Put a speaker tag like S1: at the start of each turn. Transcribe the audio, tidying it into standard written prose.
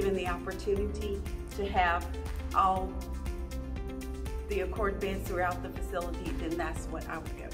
S1: given the opportunity to have all the Accord beds throughout the facility, then that's what I would go